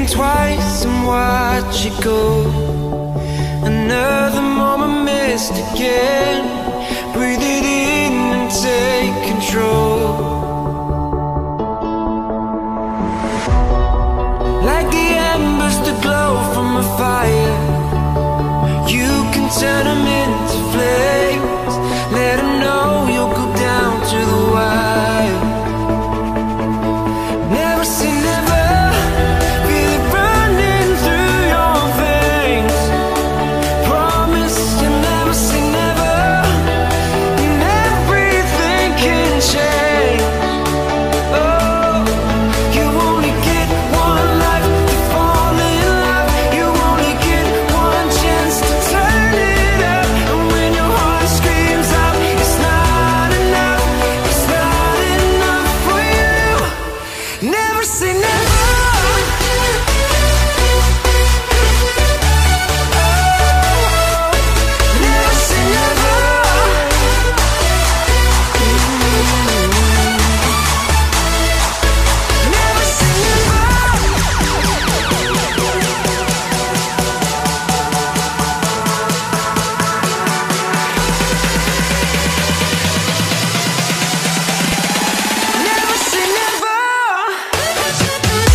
twice and watch it go. Another moment missed again. Breathe it in and take control. Like the embers that glow from a fire, you can turn them into flames. Let them know you'll go down to the wire. Never say never, feel it running through your veins. Promise you'll never say never, and everything can change. Oh, you only get one life to fall in love. You only get one chance to turn it up. And when your heart screams out, it's not enough, it's not enough for you. Never say never. Never say never. Never say never. Never say never.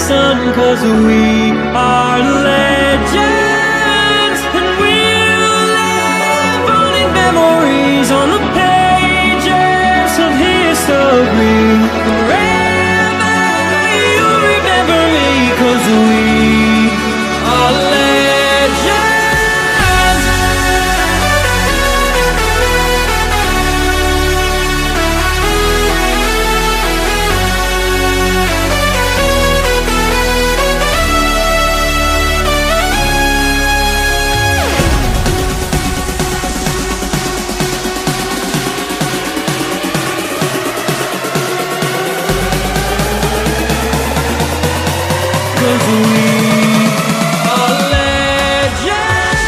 sun, 'cause we are legends, and we'll live on in memories on the pages of history. Forever you'll remember me, 'cause we are legends. 'Cause we are legends.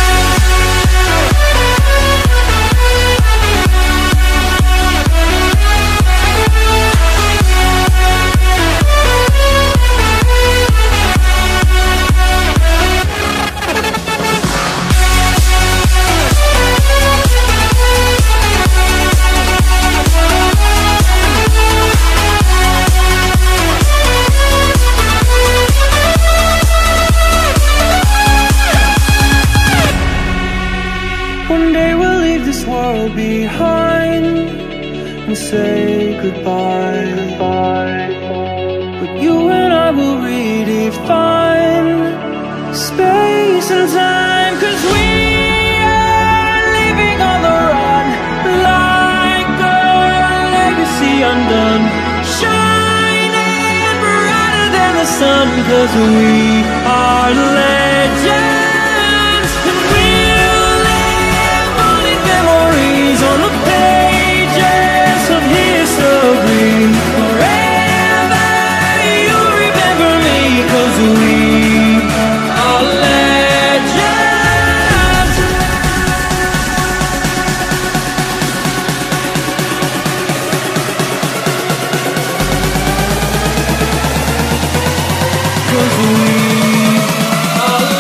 One day we'll leave this world behind and say goodbye. But you and I will redefine space and time, 'cause we are living on the run, like a legacy undone, shining brighter than the sun, 'cause we are legends, and we'll live on in memories on the pages of history. Forever you'll remember me, 'cause we are legends. 'Cause we are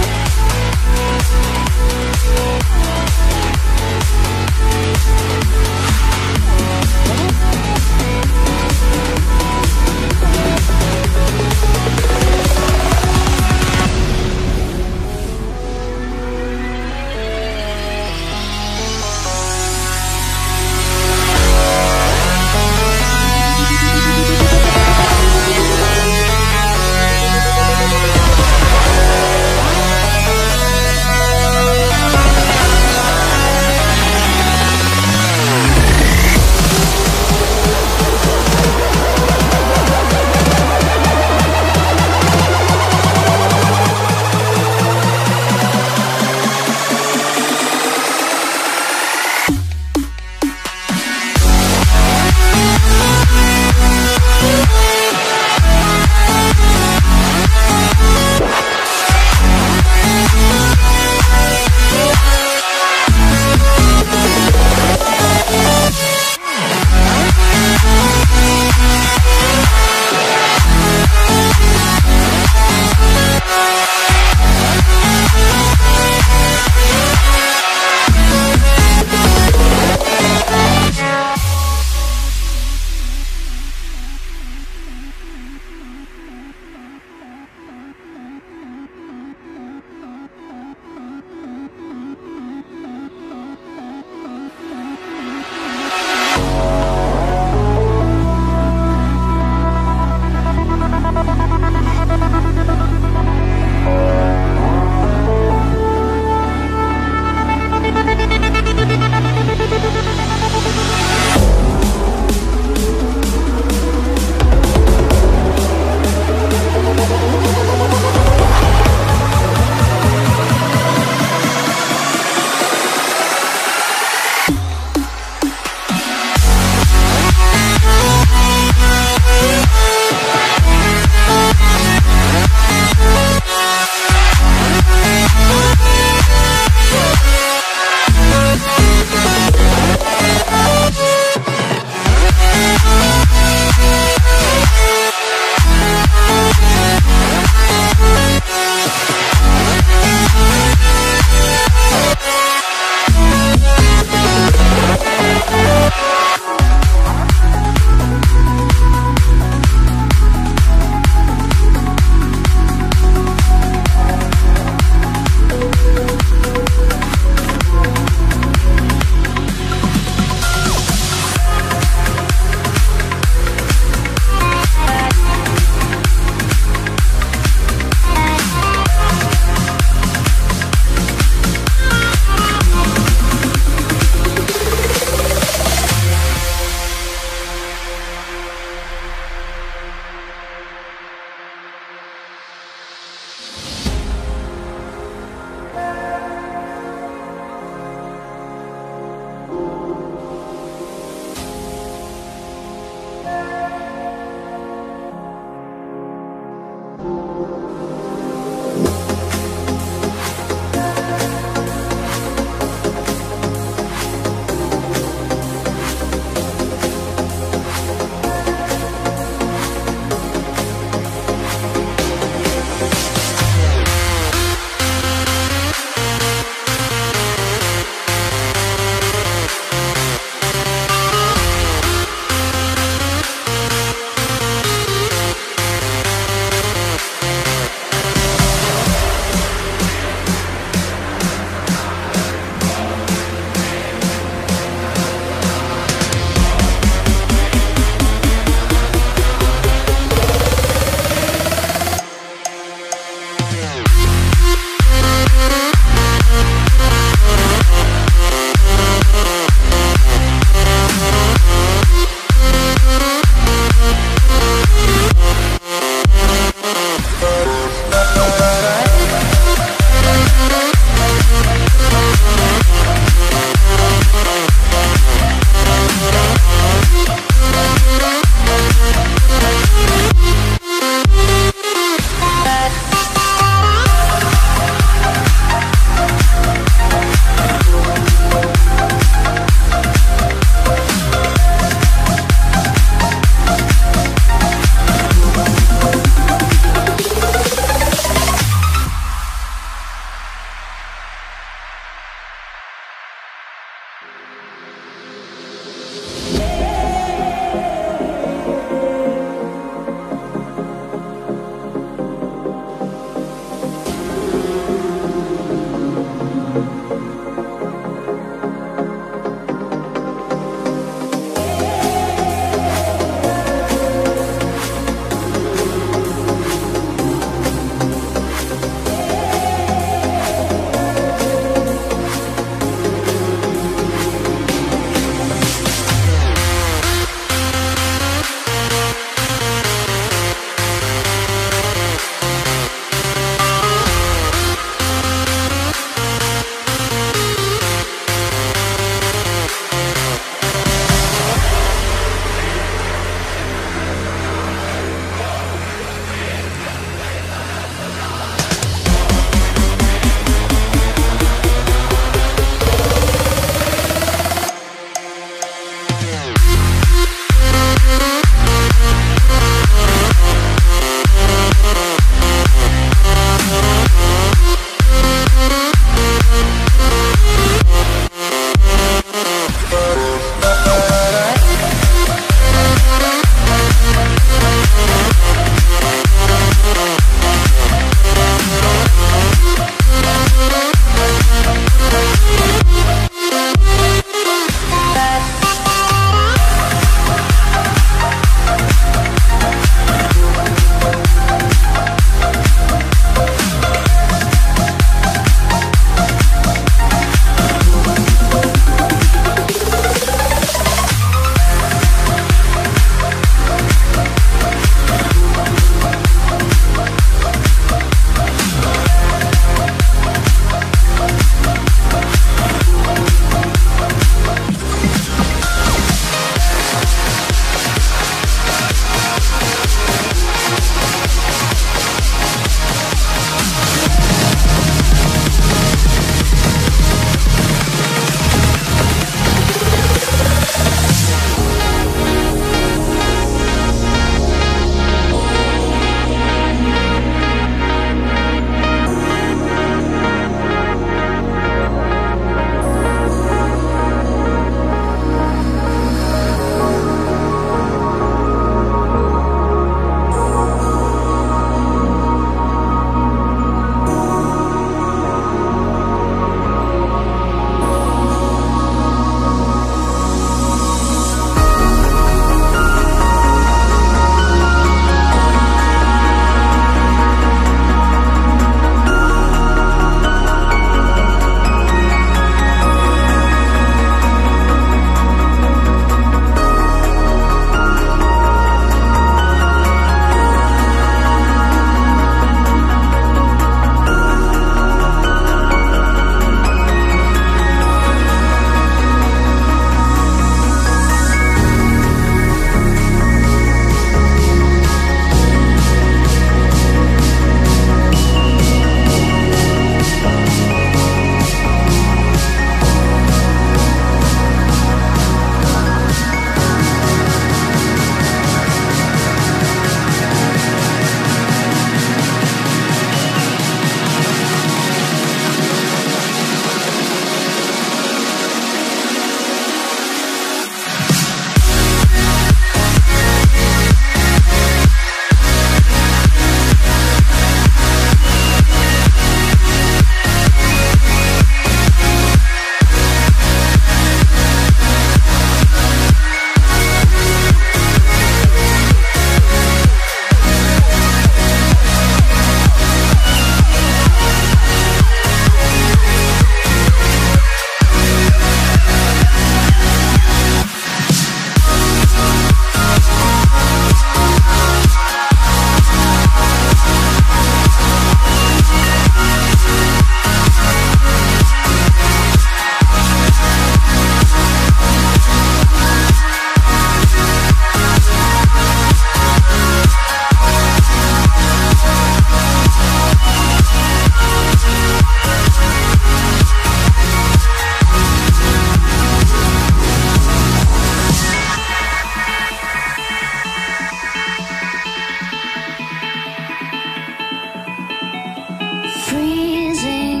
freezing.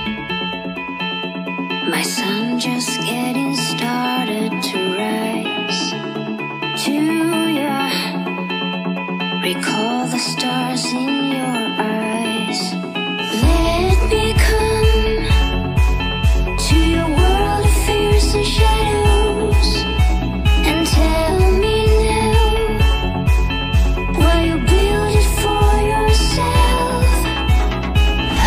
My sun just getting started to rise. Do ya recall the stars in your eyes? Let me come to your world of fears and shadows, and tell me now, will you build it for yourself? I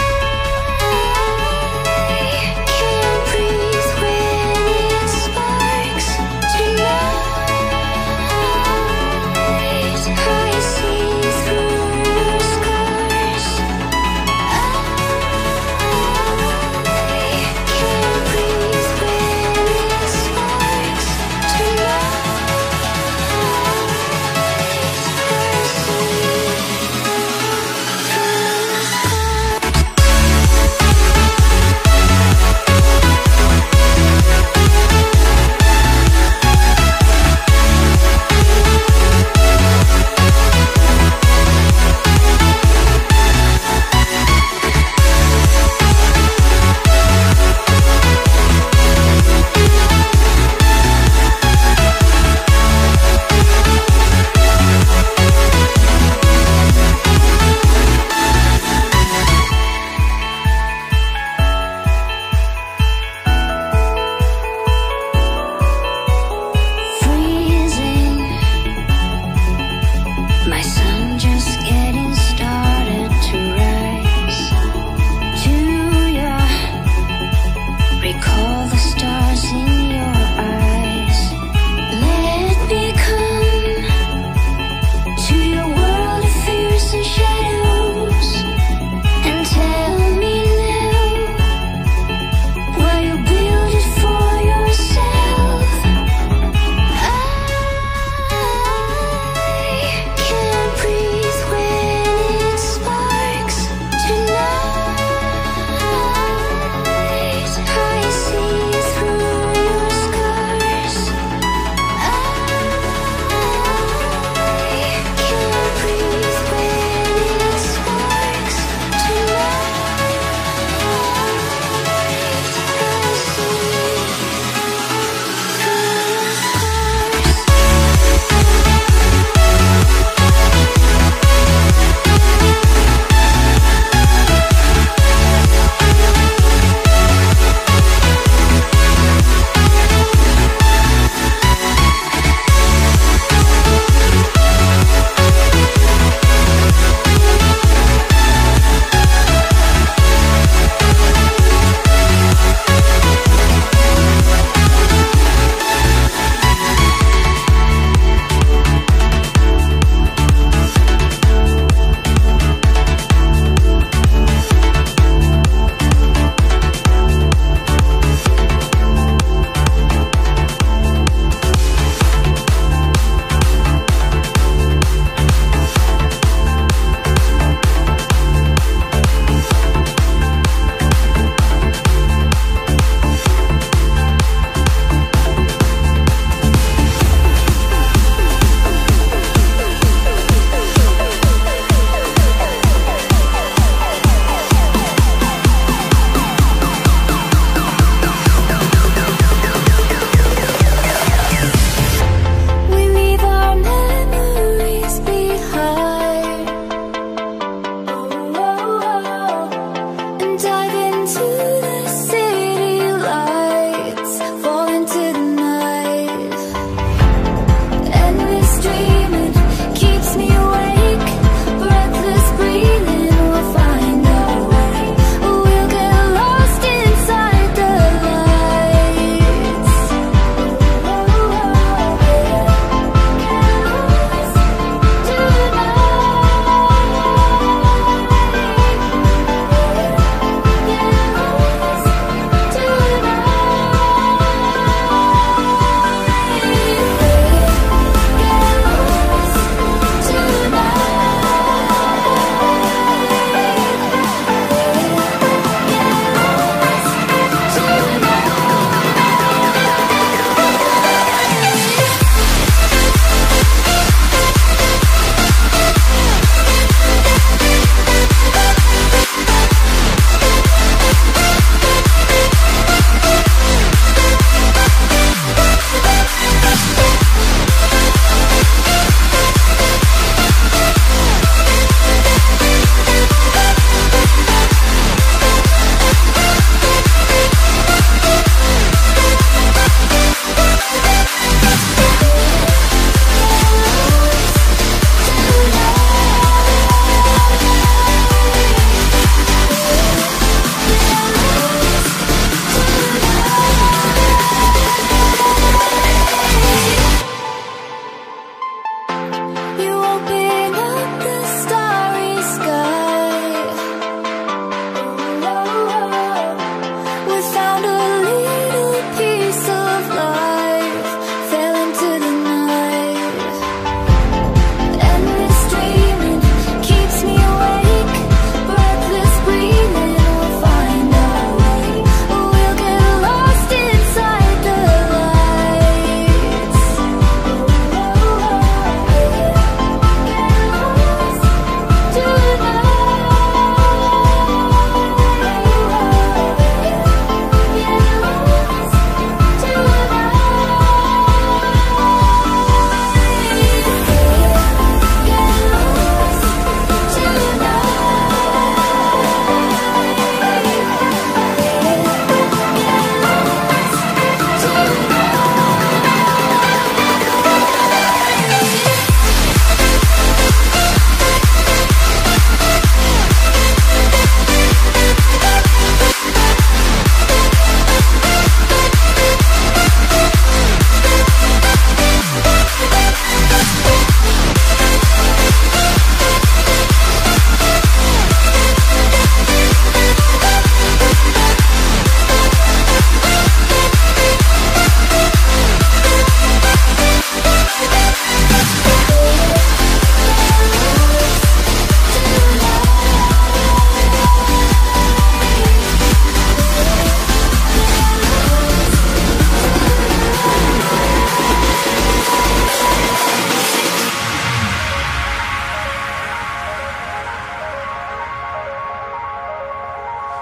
can't breathe when it sparks tonight. I see through your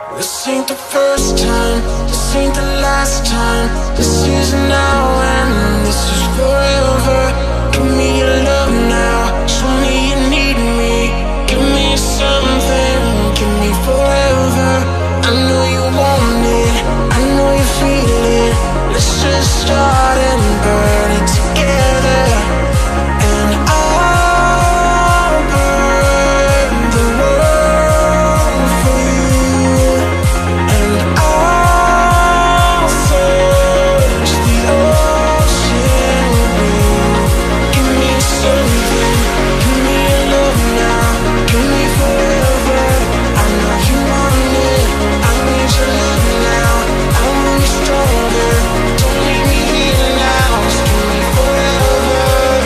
This ain't the first time, this ain't the last time. This is now and this is forever. Give me your love now, show me you need me. Give me something, give me forever. I know you want it, I know you feel it. Let's just start and burn it together. And I'll burn the world for you. And I'll search the ocean blue. Give me something, give me your love now, give me forever. I know you want it, I need your love now. I want you stronger, don't leave me here now. Just give me forever.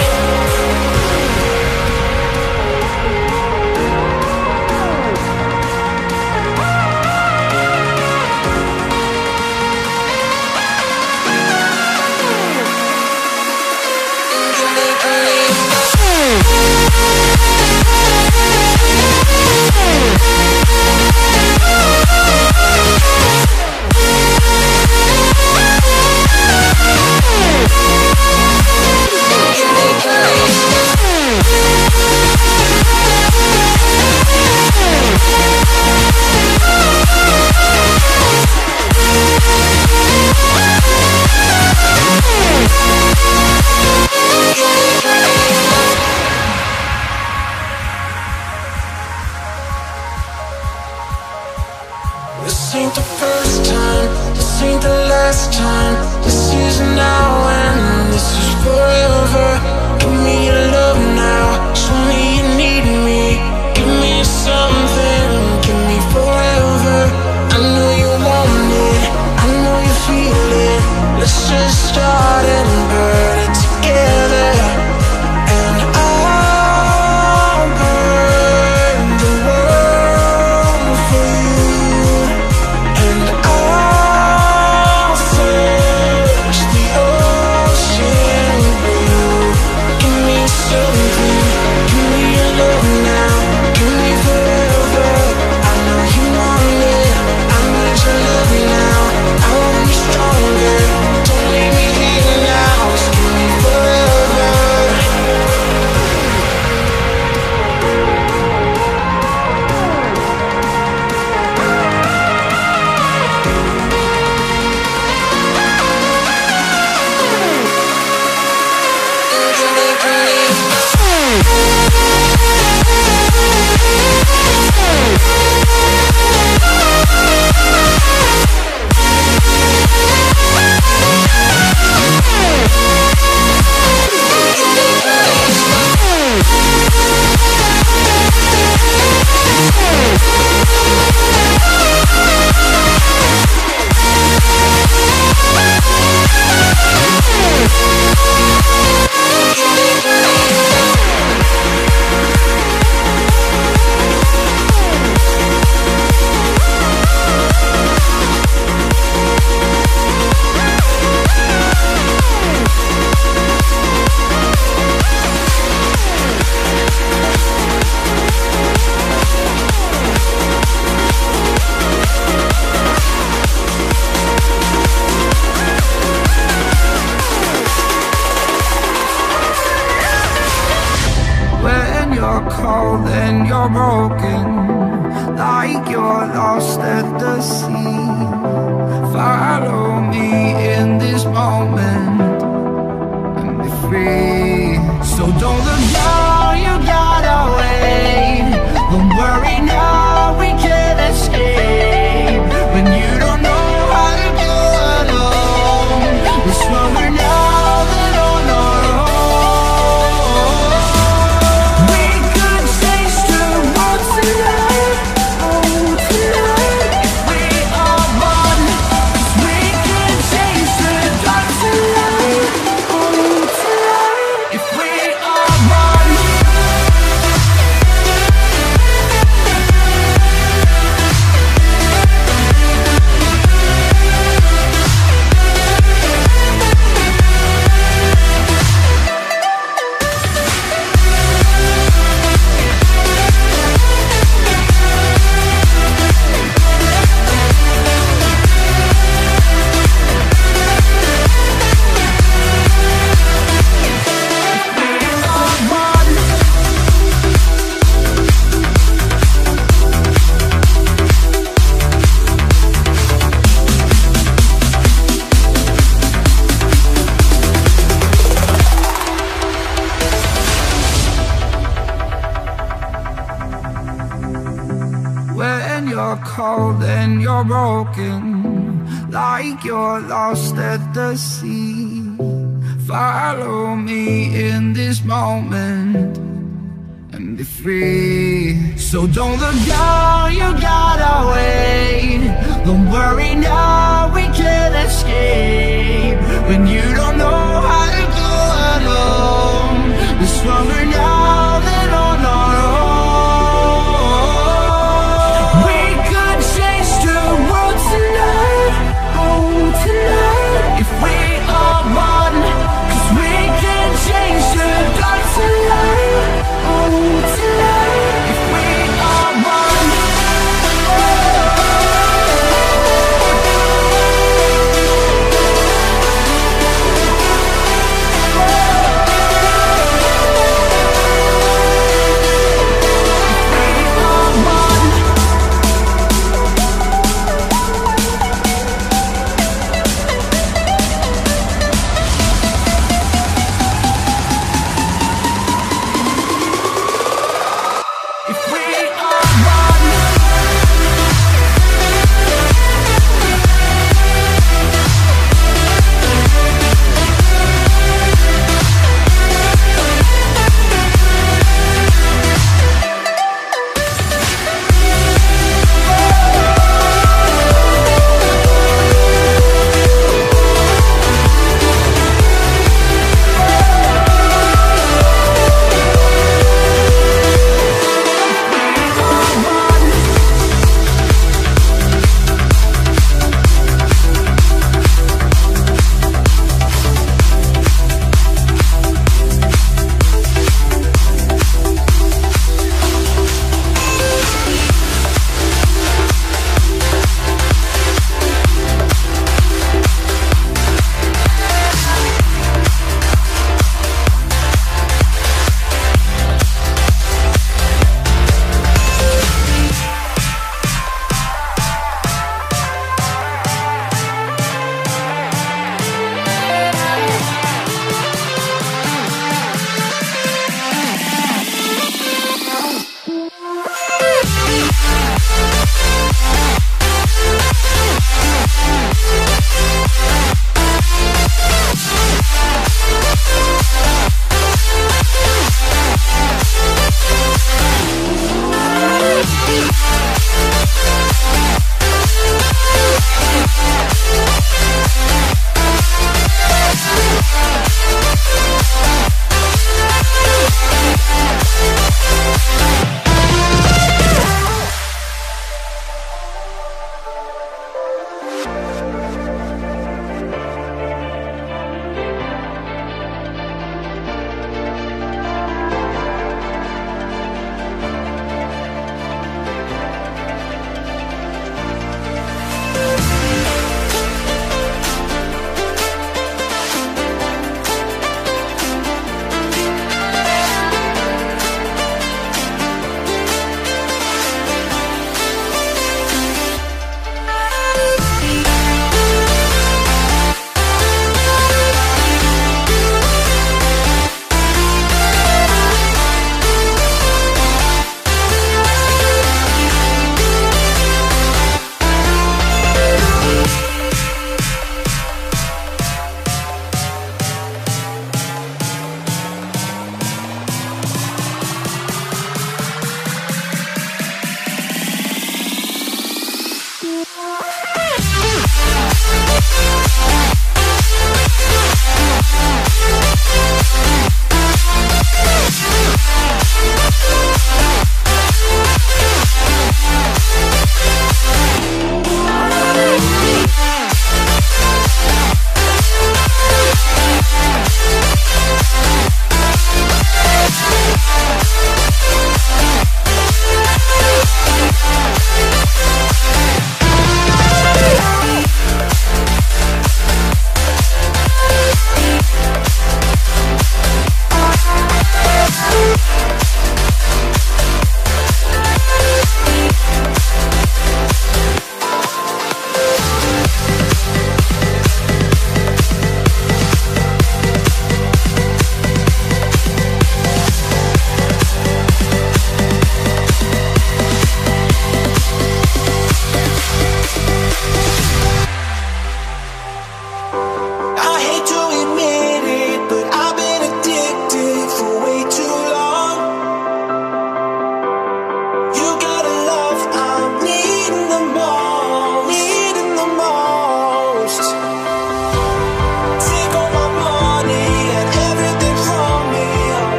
This ain't the first time, this ain't the last time. This is now and this is forever. Give me your love now, show me you need me. Give me something, give me forever. I know you want it, I know you feel it. Let's just start and burn it together. And I'll burn the world for you. And I'll search the ocean blue. When you're cold and you're broken, like you're lost at the sea, follow me in this moment and be free. So don't look down, you gotta wait. Don't worry now, we can't escape. When you don't know how to go alone, we're stronger now than on our own. We could change the world tonight, oh tonight, if we are one. 'Cause we can change the dark to light, oh tonight, if we are one.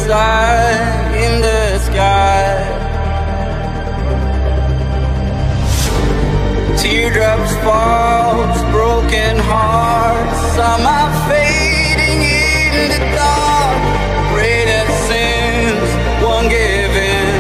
light in the sky. Teardrops fall, broken hearts, some are fading in the dark. Pray that sins won't give in.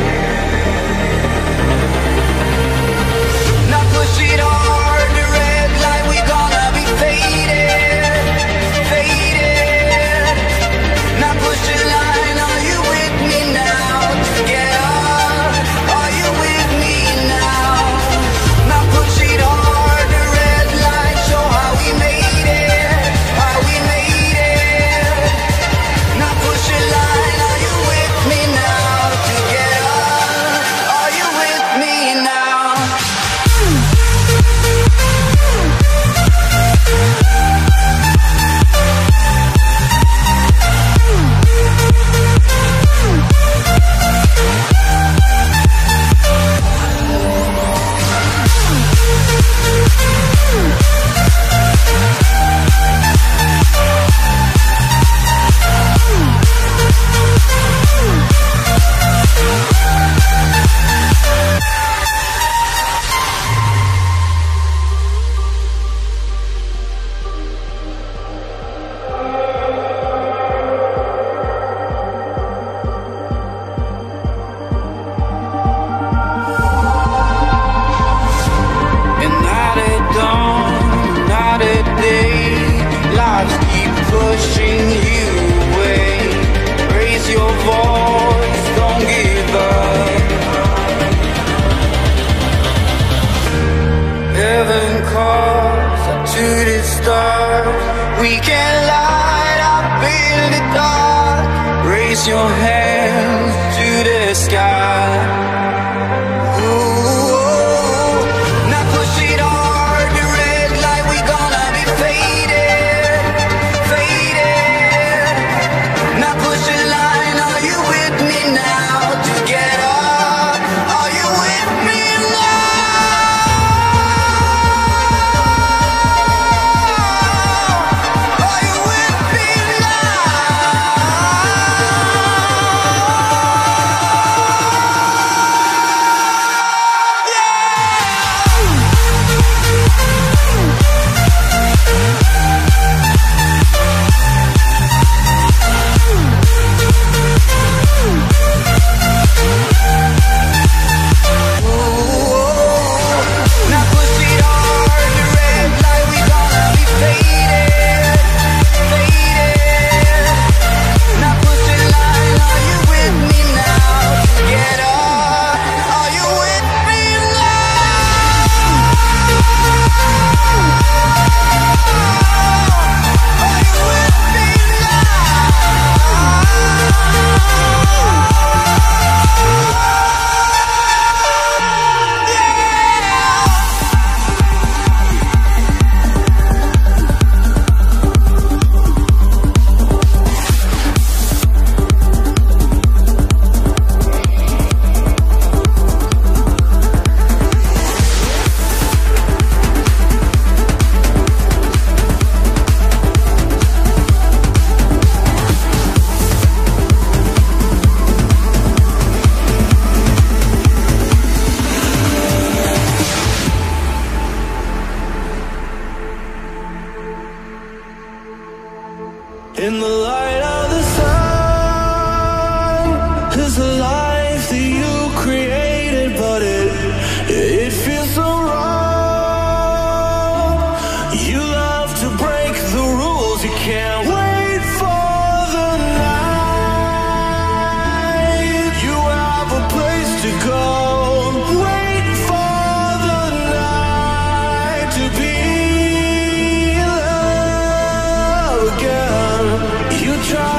Now push it hard, the red light, we gonna be faded, faded. Now push the line, are you with me now? Together, are you with me now? Now push it hard, the red light, show how we made it, how we made it. Now push the line, are you with me now? Together, are you with me now? And night at dawn, night at day, lives keep pushing you away. Raise your voice, don't give up. Heaven calls us to the stars. We can light up in the dark. Raise your hands to the sky. Ooh, now push it hard, the red light, we gonna be faded, faded. Now push the line, are you with me now? Together, are you with me now? Are you with me now push it hard, the red light, we gonna be faded, faded. Now push the line, are you with me now? Together, are you with me now? Are you with me in the light of the sun is a life that you created, but it feels so wrong. You love to break the rules, you can't wait for the night. You have a place to go, wait for the night to be in love again. You try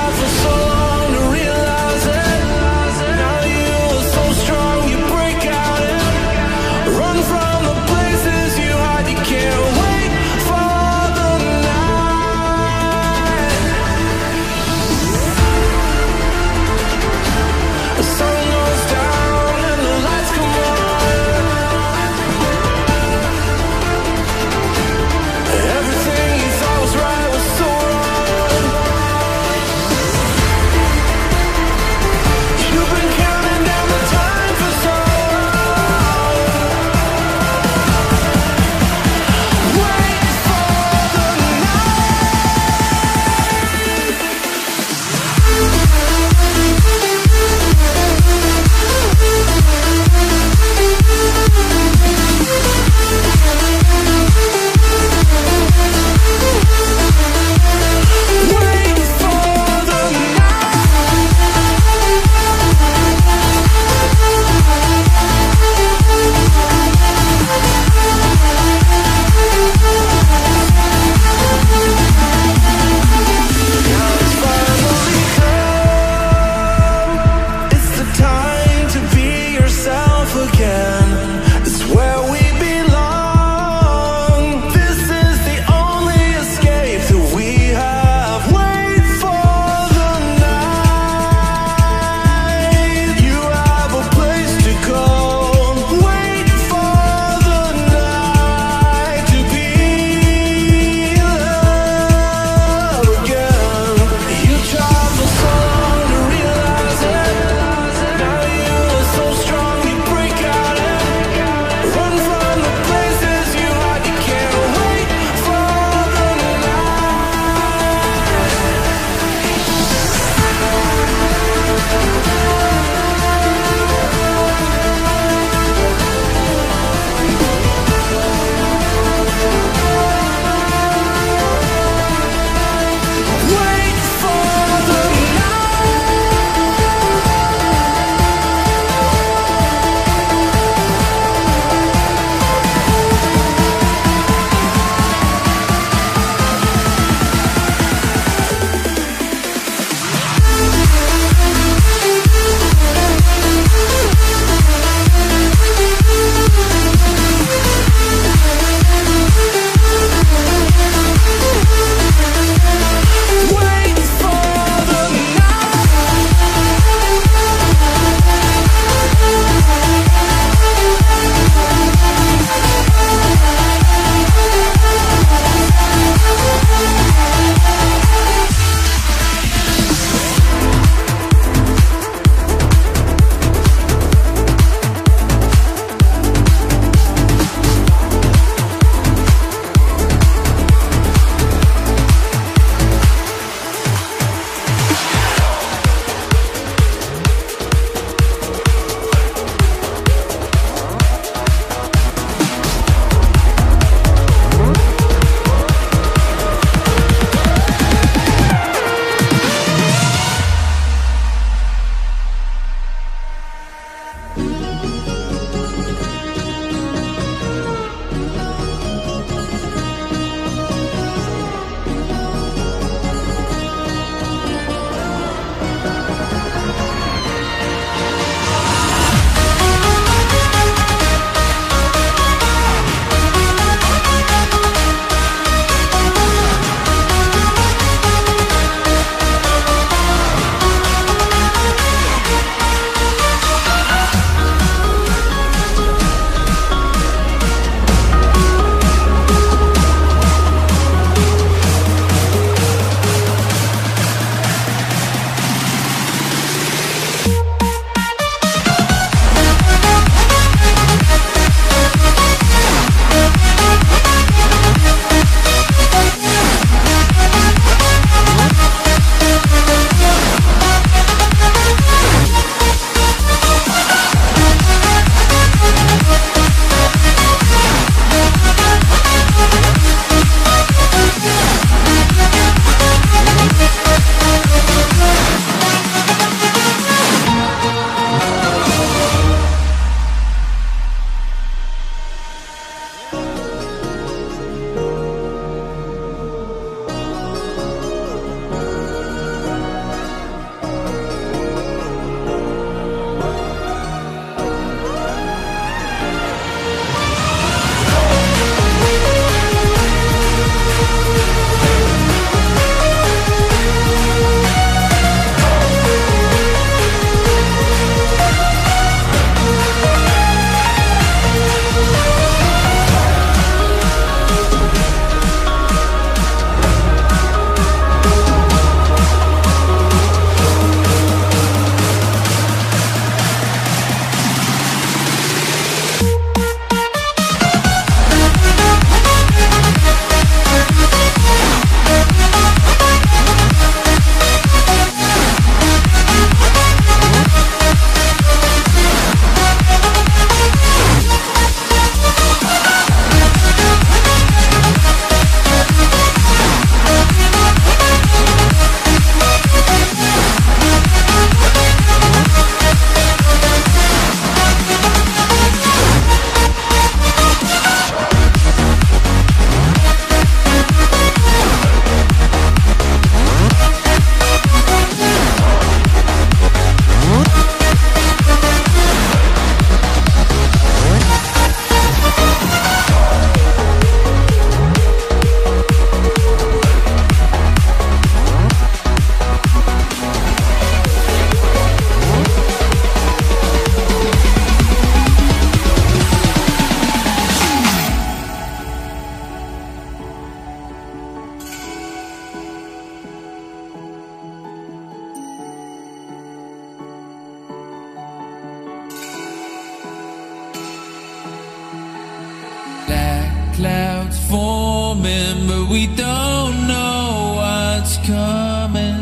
but we don't know what's coming.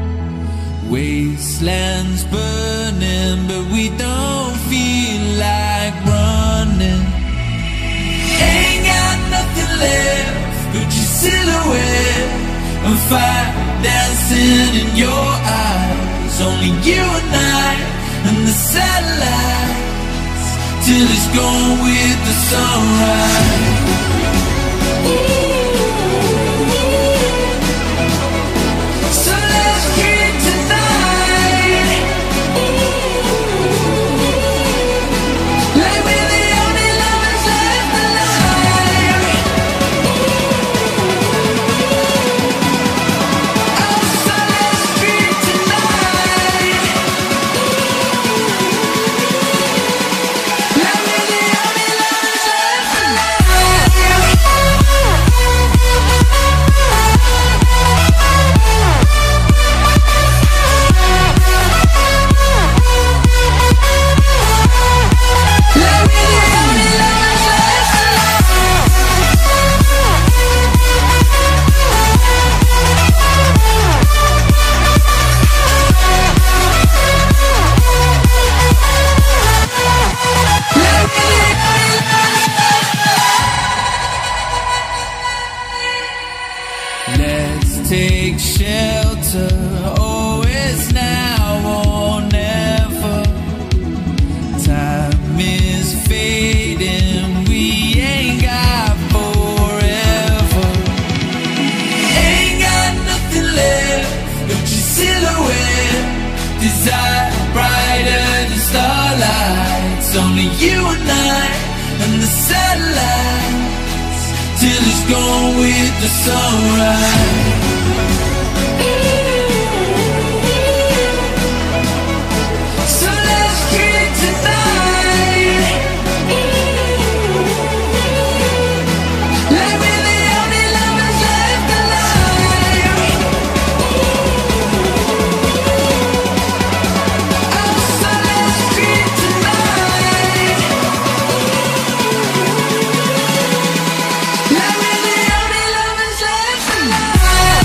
Wastelands burning, but we don't feel like running. Ain't got nothing left but your silhouette and fire dancing in your eyes. Only you and I and the satellites, till it's gone with the sunrise. So let's kick tonight, like we're the only lovers left alive. Oh, so let's kick tonight, like we're the only lovers left alive. Like we're the only lovers left Let's take shelter. Oh, it's now or never. Time is fading. We ain't got forever. Ain't got nothing left but your silhouette. Desire brighter than starlights. Only you and I and the satellites, till it's gone with the sunrise. So let's kick tonight, like we're the only lovers left alive. Oh, so let's kick tonight, like we're the only lovers left alive.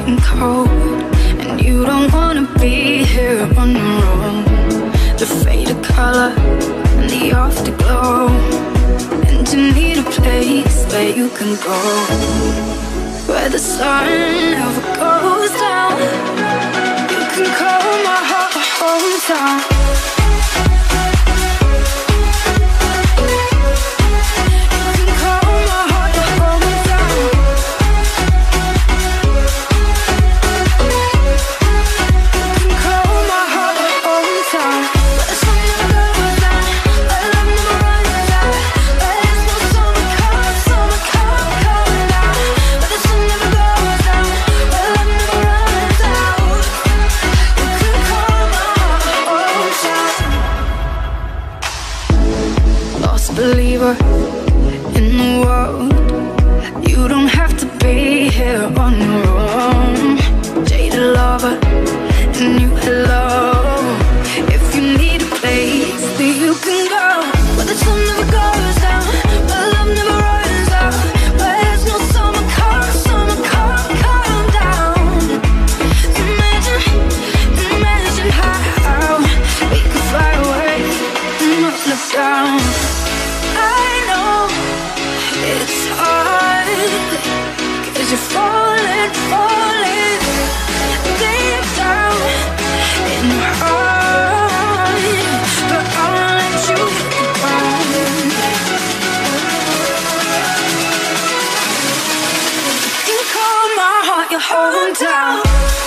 getting cold, and you don't wanna be here on your own. The faded color and the afterglow, and you need a place where you can go, where the sun never goes down. You can call my heart a hometown. Believer in the world, you don't have to be here on your own. Jaded lover, and you hello. If you need a place that you can go, where the sun never goes down, where love never runs out, where there's no summer come down. Imagine how we could fly away and not look down. It's hard, 'cause you're falling deep down in your heart, but I'll let you hit the ground. You can call my heart your hometown.